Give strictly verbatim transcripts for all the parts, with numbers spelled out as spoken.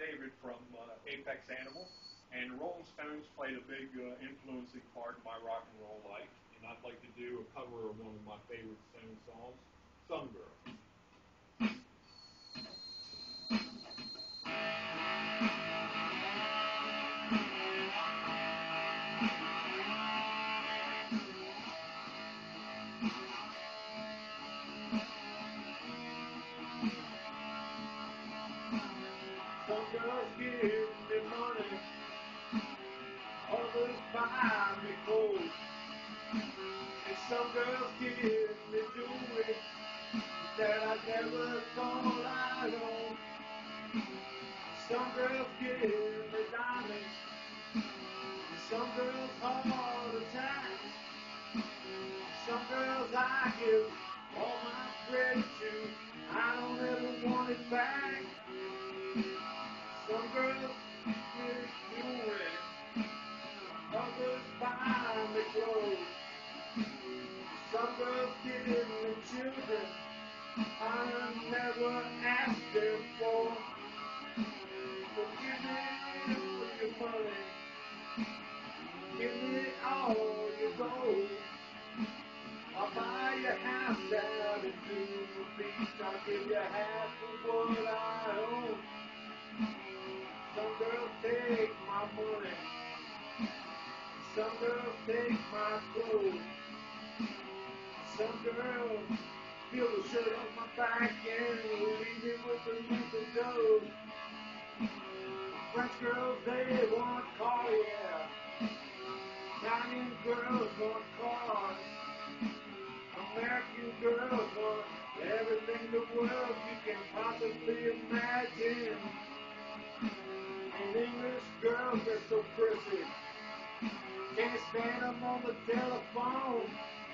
David from uh, Apex Animal, and the Rolling Stones played a big uh, influencing part in my rock and roll life, and I'd like to do a cover of one of my favorite Stones songs, Some Girls. Some girls give me money, others buy me clothes, and some girls give me jewelry that I never thought I'd own. Some girls give me diamonds, and some girls heart attacks. Some girls I give all my credit to, I don't ever want it back. Some girls give jewelry, others buy me clothes. Some girls give me children I never asked them for. So give me your money, give me all your gold. I'll buy your house down in Newport Beach, I'll give you half of what I own. Some girls take my money, some girls take my clothes. Some girls feel the shirt off my back and leave me with a loop of dough. French girls, they want car, yeah. Italian girls want cars. American girls want everything in the world you can possibly imagine. And English girls, they're so prissy. Can't stand them on the telephone.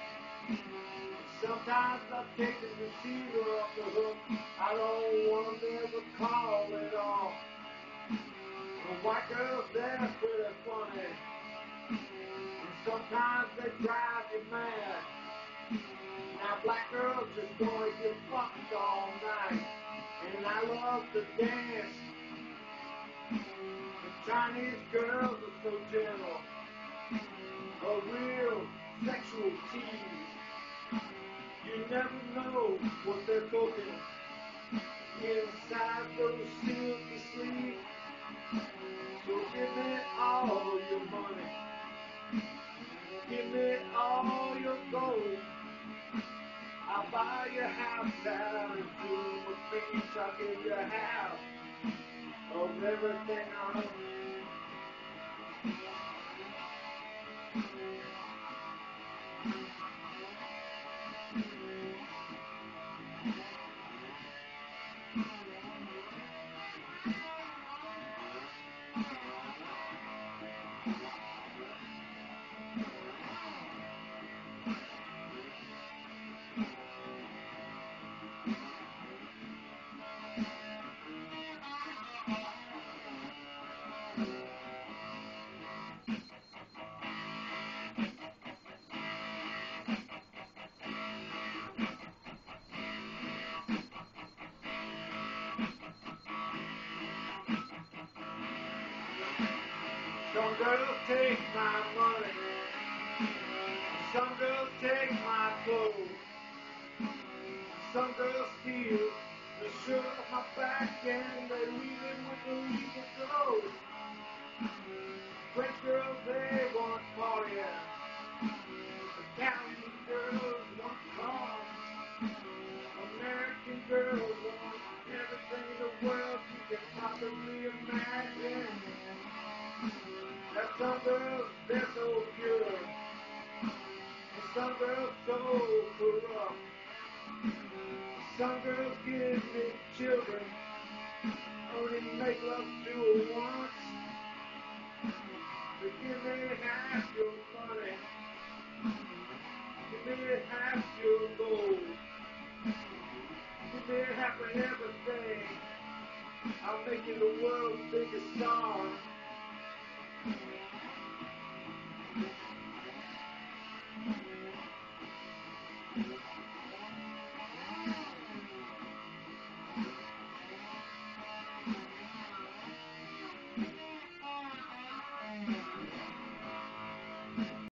Sometimes I take the receiver off the hook. I don't want to ever call at all. The white girls, they're pretty funny. And sometimes they drive you mad. Now black girls just gonna get fucked all night. And I love to dance. The Chinese girls are so gentle. A real sexual tease. You never know what they're cooking inside those silky sleeves. So give me all your money, give me all your gold. I'll buy your house out in Newport Beach, I'll give you half of everything I own. Some girls take my money, some girls take my clothes. Some girls steal the shirt off my back and they leave it with the legal clothes. French girls, they want party. Italian girls want cars. American girls want everything in the world you can possibly imagine. Now some girls, they're so pure. And some girls so corrupt. Some girls give me children, only make love to her once. But give me half your money, give me half your gold. Give me half of everything, I'll make you the world's biggest star.